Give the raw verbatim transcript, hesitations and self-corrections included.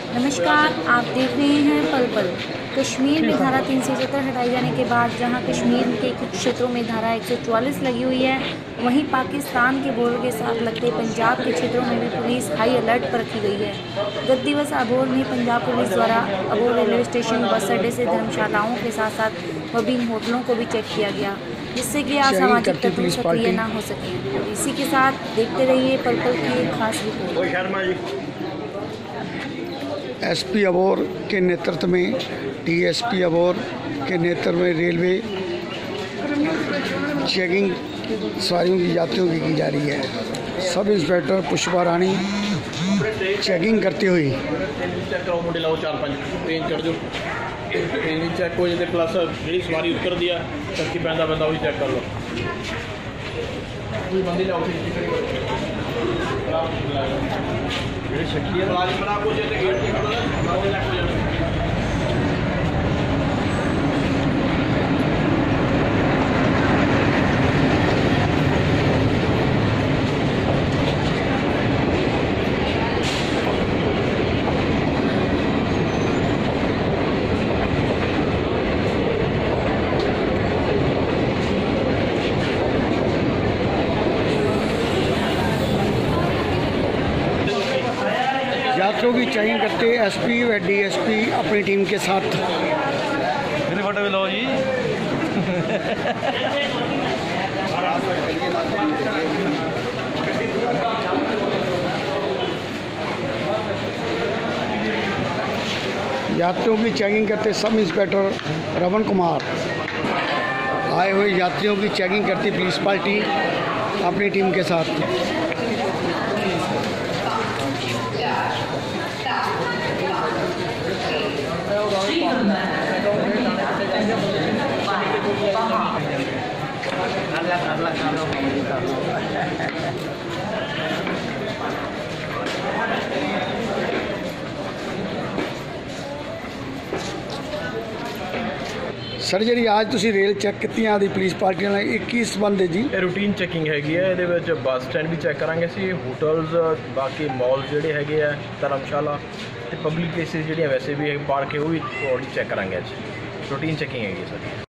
नमस्कार, आप देख रहे हैं पल पल। कश्मीर में धारा तीन सौ सत्तर हटाए जाने के बाद जहां कश्मीर के कुछ क्षेत्रों में धारा एक सौ चौवालीस लगी हुई है, वहीं पाकिस्तान के बॉर्डर के साथ लगते पंजाब के क्षेत्रों में भी पुलिस हाई अलर्ट पर रखी गई है। गत दिवस अबोर में पंजाब पुलिस द्वारा अबोर रेलवे स्टेशन, बस अड्डे से धर्मशालाओं के साथ साथ विभिन्न होटलों को भी चेक किया गया, जिससे कि असामाजिक तत्व सक्रिय न हो सके। इसी के साथ देखते रहिए पल पल की एक खास रिपोर्ट। एसपी अबोर के नेतृत्व में डीएसपी अबोर के नेतृत्व में रेलवे चेकिंग सवारियों की यात्रियों की की जा रही है। सब इंस्पेक्टर पुष्पा रानी चेकिंग करते हुए चेक हो जाए प्लस जी सवारी उतर दिया चक्की पैदा बंदा वही चेक कर लो यात्रियों की चेकिंग करते एसपी व डीएसपी अपनी टीम के साथ। मेरे फोटो भी लो जी। यात्रियों की चेकिंग करते सब इंस्पेक्टर रमन कुमार, आए हुए यात्रियों की चेकिंग करती पुलिस पार्टी अपनी टीम के साथ। सर जी आज तुसी रेल चेक की आदि पुलिस पार्टियों ने इक्की संबंध है जी रूटीन चेकिंग हैगी है। ये बस स्टैंड भी चेक करांगे सी, होटल्स, बाकी मॉल जोड़े है, धर्मशाला ते पब्लिक प्लेसिस जी वैसे भी पार्क है वो भी चेक करांगे। रूटीन चेकिंग हैगी सर।